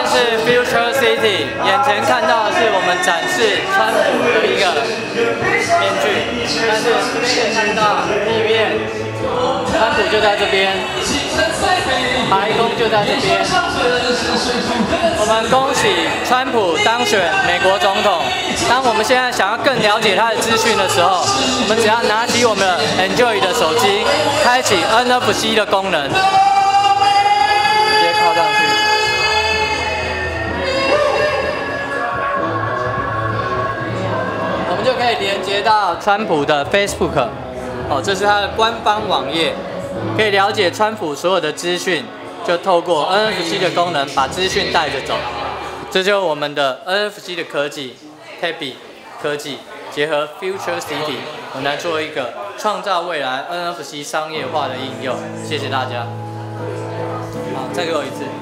是 Future City， 眼前看到的是我们展示川普的一个面具，但是这边可以看到里面，川普就在这边，白宫就在这边。我们恭喜川普当选美国总统。当我们现在想要更了解他的资讯的时候，我们只要拿起我们的 Enjoy 的手机，开启 NFC 的功能，直接靠上去。我们就可以连接到川普的 Facebook， 这是他的官方网页，可以了解川普所有的资讯，就透过 NFC 的功能把资讯带着走。这就是我们的 NFC 的科技 ，Tabi 科技结合 Future City， 我们来做一个创造未来 NFC 商业化的应用。谢谢大家。好，再给我一次。